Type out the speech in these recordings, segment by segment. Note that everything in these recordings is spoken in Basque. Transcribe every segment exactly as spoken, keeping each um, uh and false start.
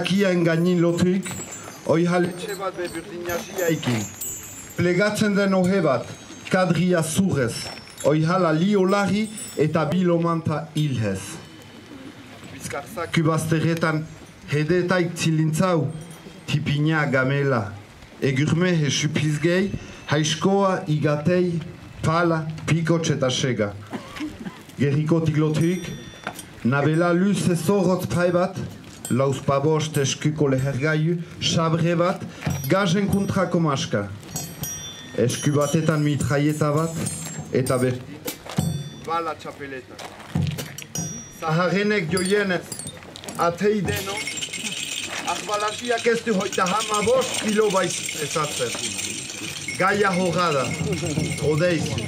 Kien gainin lotuik, oi haletxe bat beburdinaziaikin. Plegatzen den ohe bat, kadria zurrez, oi hala liolari eta bilomanta hilhez. Kubazteretan hedetaik zilintzau, tipina gamela, egurme hesupizgei, haiskoa igatei, pala, pikotx eta sega. Gerikotik lotuik, nabela luze zorrotz pai bat, lauz pabost eskuko lehergaiu, sabre bat, gazen kontrako maska. Esku batetan mitraieta bat, eta besti, bala txapeleta. Zaharrenek joienez, atei deno, ahbalasiak ez du hoita hama bost kilo baiz ezatzen. Gaia hogada, odeizu.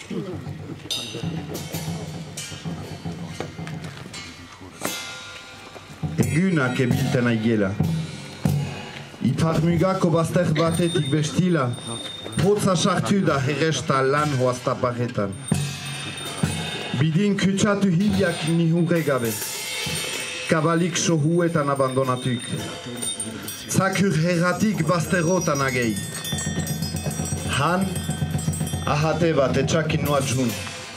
Egunak ebilten aiela. Iparmugako bazter batetik bestila, hotza sartu da herresta lan hoazta barretan. Bidin kutsatu hibiak nihunre gabe. Kabalik sohuetan abandonatuk. Zakur herratik bazterotan agei. Han, ahate bat etxakin noa jun.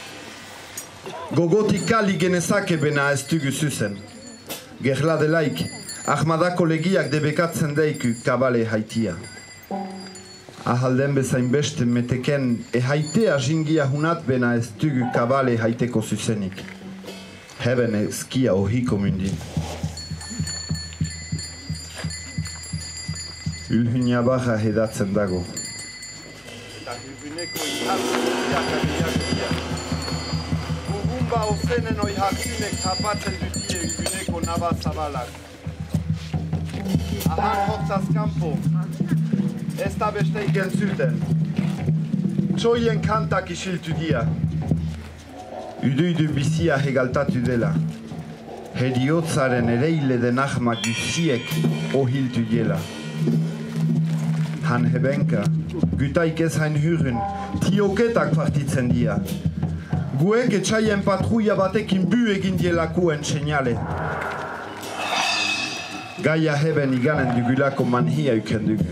Gogotik kali genezake bena ez dugu zuzen. Gerla delaik, ahmadako legiak debekatzen deiku kabale haitia. Ahalden bezain beste meteken ehaitea jingia hunat bena ez dugu kabale haiteko zuzenik. Heben ezkia ohiko mundin. Ülhünya baja hedatzen dago. Eta hübüneko ihartuak abiak Gugumba ozenen oi hartunek tapatzen dutie hübüneko naba zabalak. Ahan hotzaz kampo, ez da besteik entzuten. Txoien kantak isiltu dia. Uduidu bizia hegaltatu dela. Heriotzaren ereile den ahmak guziek ohiltu diela. Han hebenka, gutaik ez hain hürren, tioketak partitzen dia. Guek etxaien patruia batekin bu egin dielakuen senale. Gaia heben iganen dugulako manhia uken dugu.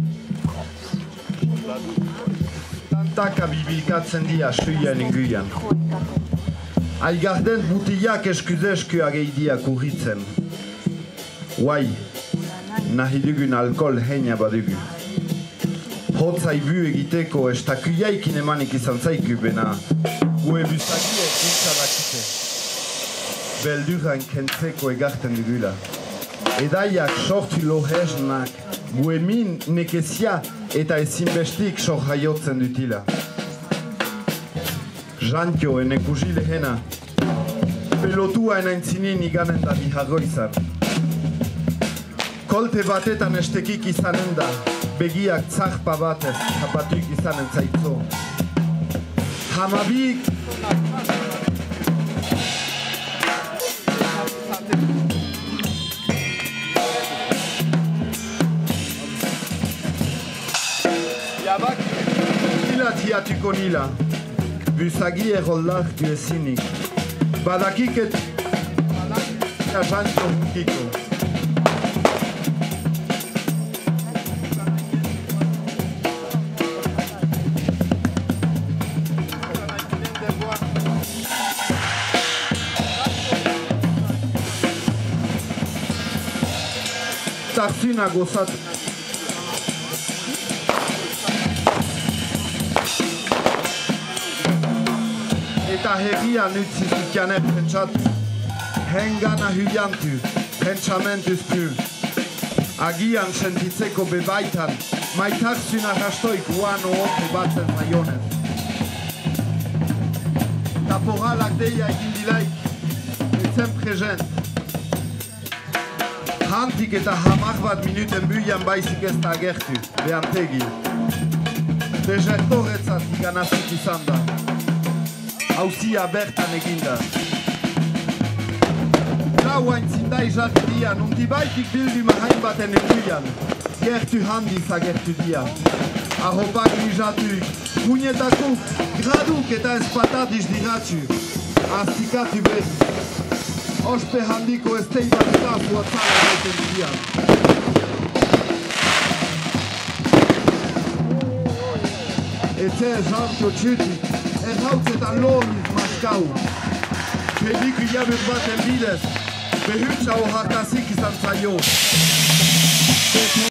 Tantaka bibilkatzen dia suien inguian. Aigarden mutiak eskudesku ageidia kurritzen. Guai, nahi dugun alkohol heina badugu. Hotzai bu egiteko estakuyaikin emanik izan zaiku bena. Gue buzakiek dintxalakite. Belduran kentzeko egarten dugula. Edaiak sortu loheznak, gue min nekezia eta ezinbestik sor jaiotzen dutila. Jantio enekusi lehena, pelotua enaintzinin iganen da bihargoizan. Kolte batetan estekik izanen da, begiak tzarpa batez zapatuk izanen zaitzo. Hamabik! Jabak, hilat hiatuko nila. Buzagi eroldak du ezinik. Badakiket jantio mutiko. Tarzuna gozatu. Eta herrian utzi zutianen pentsatu. Hengana hüliantu, pentsamentus pur. Agian sentitzeko bebaitan, maitarzuna rastoik uan oote batzen maionez. Taporalak deia egin dilaik, etzen prezent. Hantik eta hamar bat minuten buian baizik ez da agertu, behantegi. Desertoretzat ikanazik izan da. Hauzia bertan eginda. Lauain zindai jarri dia, nundi baitik bildu mahain baten eguian. Gertu handiz agertu dia. Arropak nijatuik, muñetakuk, graduk eta espatadiz diratxu. Azikatu behi. Ospe handiko ez tei bat gazu atzala gaiten zian. Etxe zartio txutik, errautzetan loniz maskau. Pedik hilabet baten bidez, behutsa hojakazik izan zaio.